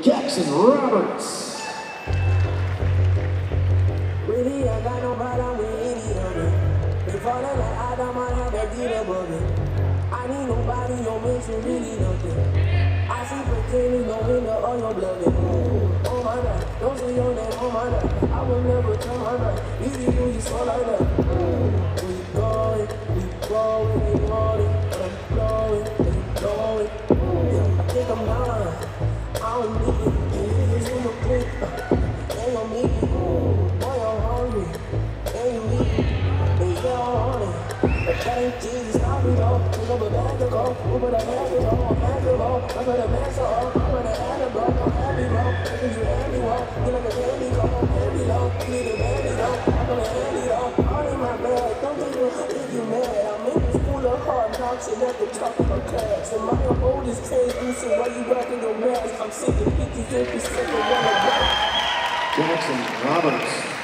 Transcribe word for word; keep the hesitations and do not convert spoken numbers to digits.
Jaxon Roberts. Really, I got no problem with any of it. They falling like I don't mind how they get above it. I need nobody, no mention, really nothing. I see pretending, no window, all your blood. Oh my God, don't say your name, oh my God. I will never turn my back. Easy, you, you so like that. We going, we going, we going, I'm going, we going. I think I'm done. I don't need it. It's in the quick. Ain't gon' need it. Boy, I'm hungry. Ain't you need it. They all on it. But that ain't Jesus. Stop me though. Pick up a bag to go. Over the bag to go. I'm back to go. I'm gonna mess up. I'm gonna add a bro. I'm happy bro. Because you happy bro. You like a candy go. Candy low. You need a baby though. I'm gonna hand it off. All in my bag. Don't think you if you mad. I'm in the school of hard knocks and at the top of my class. And my oldest came through, so why you rocking your mask? I'm sick of fifty, fifty, sick of one of that. Jaxon Roberts.